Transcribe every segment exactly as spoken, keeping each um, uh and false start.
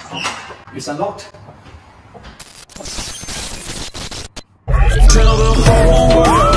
It's unlocked. Tell the whole world.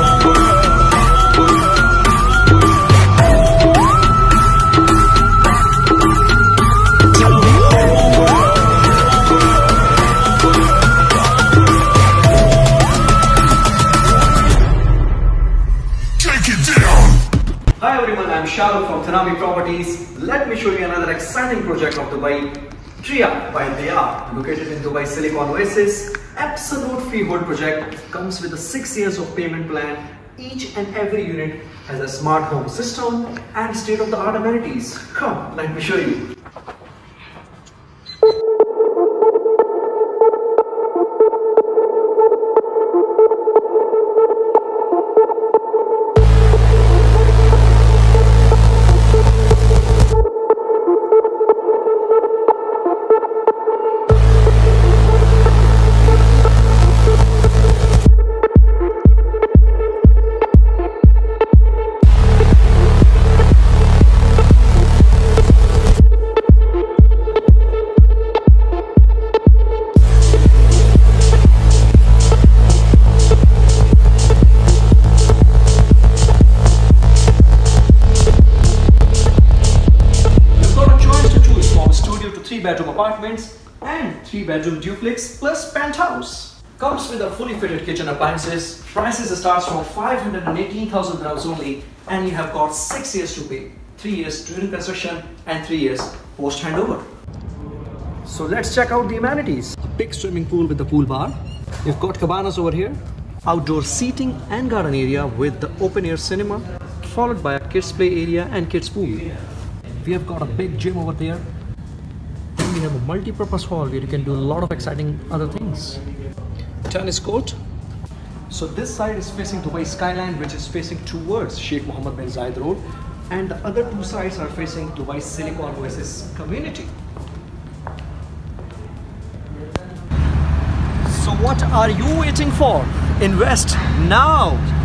Hi everyone, I'm Shahrukh from Properties. Let me show you another exciting project of Dubai, TRIA by Deyaar, located in Dubai Silicon Oasis. Absolute freehold project, comes with a six years of payment plan. Each and every unit has a smart home system and state-of-the-art amenities. Come, let me show you. Three bedroom apartments and three bedroom duplex plus penthouse. Comes with a fully fitted kitchen appliances. Prices starts from five hundred eighteen thousand dirhams only, and you have got six years to pay. Three years during construction and three years post handover. So let's check out the amenities. A big swimming pool with the pool bar. You've got cabanas over here. Outdoor seating and garden area with the open air cinema, followed by a kids play area and kids pool. We have got a big gym over there. We have a multi-purpose hall where you can do a lot of exciting other things. Tennis court. So this side is facing Dubai skyline, which is facing towards Sheikh Mohammed bin Zayed Road, and the other two sides are facing Dubai Silicon Oasis community. So what are you waiting for? Invest now!